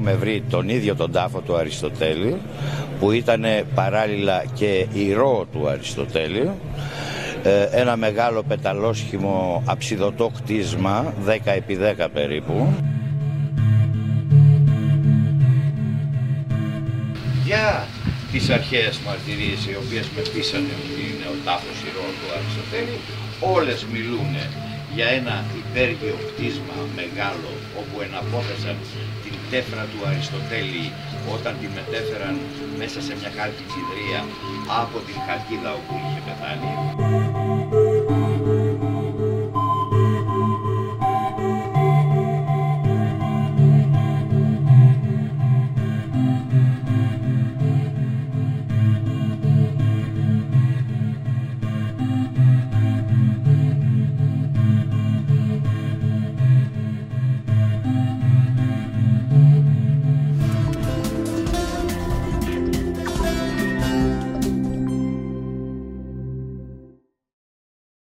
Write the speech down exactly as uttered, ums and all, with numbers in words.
έχουμε βρει τον ίδιο τον τάφο του Αριστοτέλη, που ήταν παράλληλα και ηρώ του Αριστοτέλη, ένα μεγάλο πεταλόσχημο αψιδωτό κτίσμα, δέκα επί δέκα περίπου. Για τις αρχαίες μαρτυρίες οι οποίες με πείσανε ότι είναι ο τάφος ηρώ του Αριστοτέλη, όλες μιλούν για ένα υπέργειο κτίσμα μεγάλο, όπου εναπόθεσαν την τέφρα του Αριστοτέλη όταν τη μετέφεραν μέσα σε μια χαλκιδρία από την Χαλκίδα όπου είχε πεθάνει.